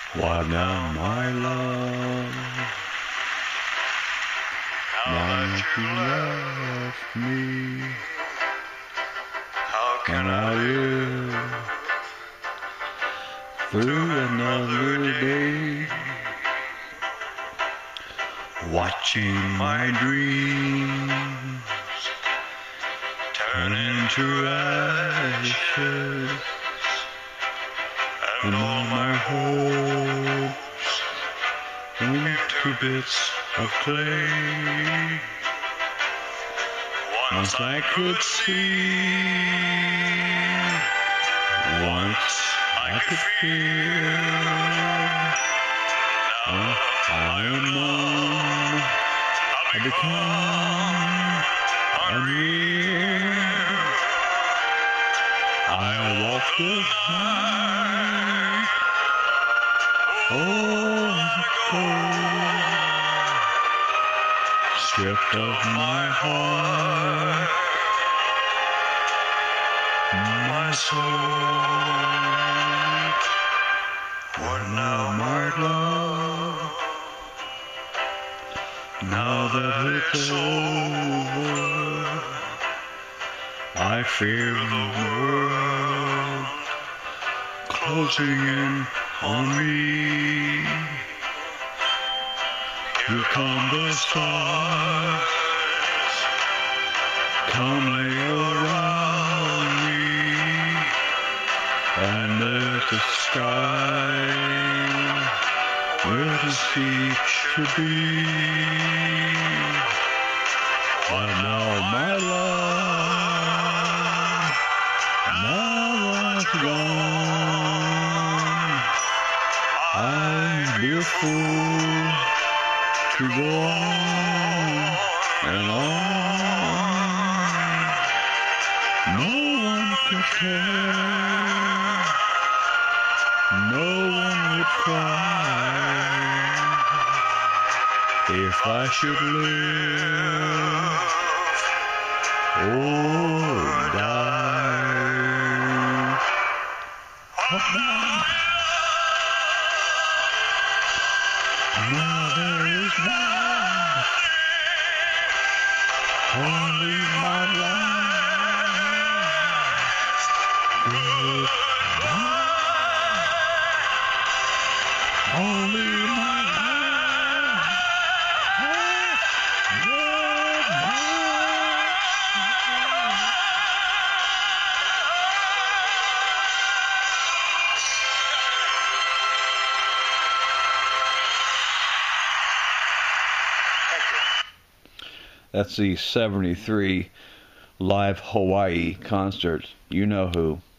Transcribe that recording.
Why now, my love, now that you left me, how can I live through another day, watching my dreams turn into ashes, and all my hopes into bits of clay. Once I could see, once I could feel, now I am numb, I become unreal. I walk the night, oh, cold, stripped of my heart, my soul. What now, my love? Now that it's over, I fear the world closing in on me. Here come the stars, come lay around me, and there's the sky where the sea should be. Why now, my love, now that's gone, I'd be a fool to go on and on. No one could care, no one would cry if I should live or die. Now there is one, only my last goodbye. Only my last goodbye. That's the 73 live Hawaii concert. You know who.